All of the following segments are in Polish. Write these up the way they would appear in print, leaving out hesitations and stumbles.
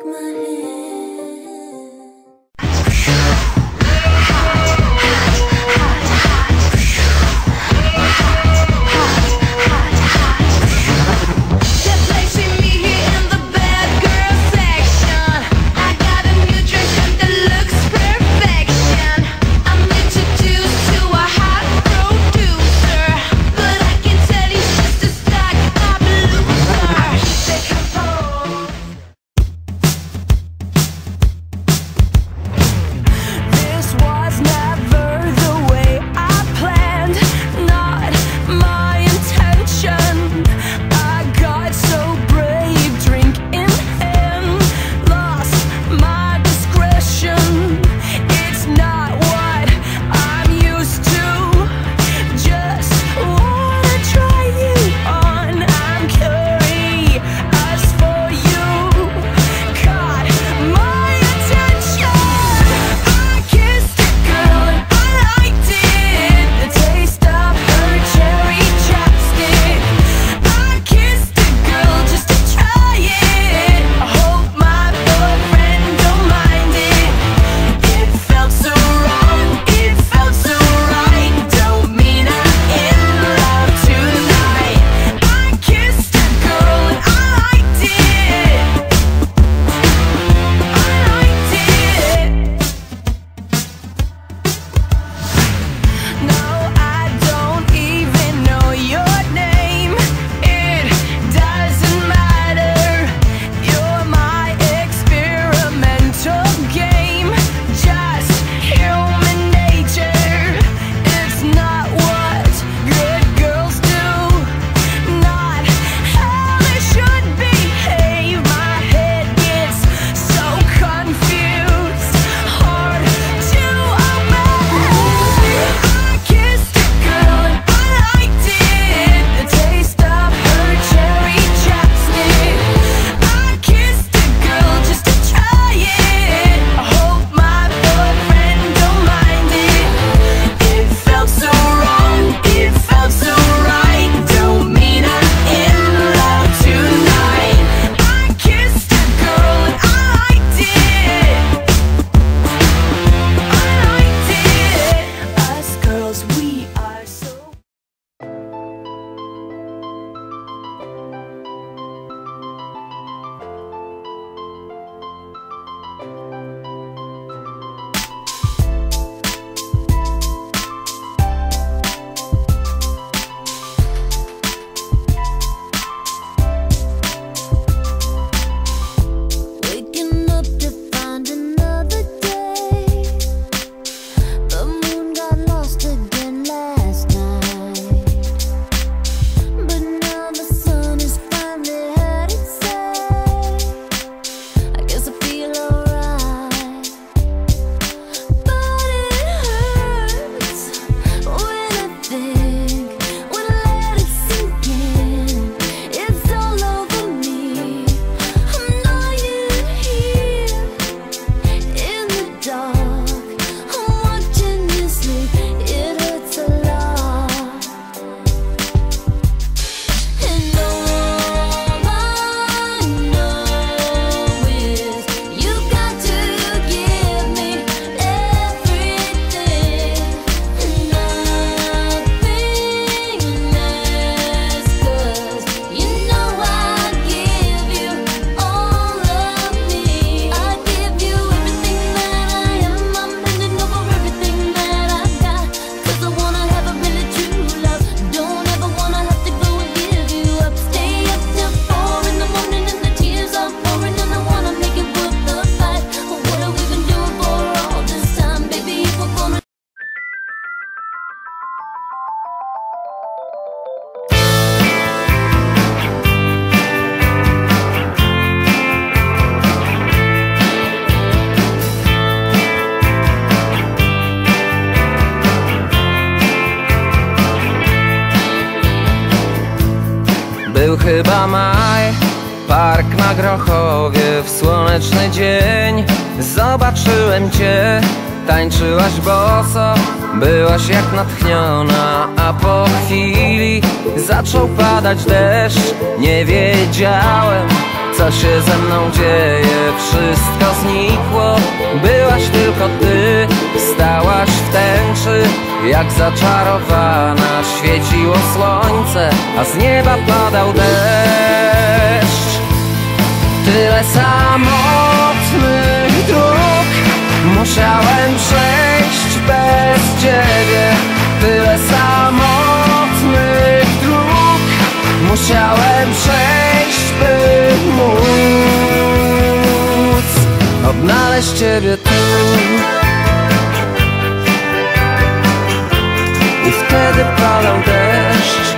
Był chyba maj, park na Grochowie, w słoneczny dzień zobaczyłem cię. Tańczyłaś boso, byłaś jak natchniona, a po chwili zaczął padać deszcz. Nie wiedziałem, co się ze mną dzieje? Wszystko znikło, byłaś tylko ty. Stałaś w tęczy, jak zaczarowana. Świeciło słońce, a z nieba padał deszcz. Tyle samotnych dróg musiałem przejść bez ciebie. Tyle samotnych dróg musiałem przejść, by móc odnaleźć ciebie tu. I wtedy padał deszcz.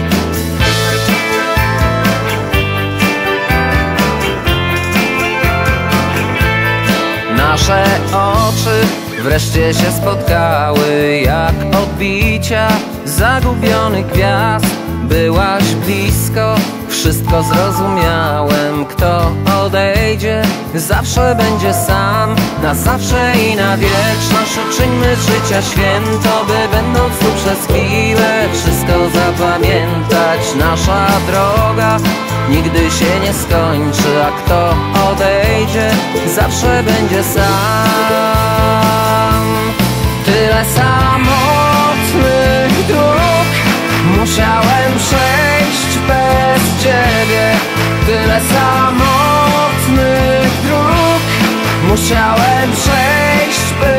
Nasze oczy wreszcie się spotkały, jak odbicia zagubionych gwiazd. Byłaś blisko, wszystko zrozumiałem. Kto odejdzie, zawsze będzie sam. Na zawsze i na wieczność uczyńmy z życia święto, by będąc tu przez chwilę wszystko zapamiętać. Nasza droga nigdy się nie skończy, a kto odejdzie, zawsze będzie sam. Tyle samotnych dróg musiałem przejść bez ciebie. Tyle samotnych dróg musiałem przejść, by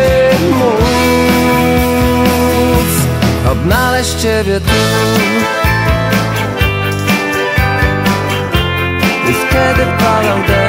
móc odnaleźć ciebie tu. I wtedy padał deszcz.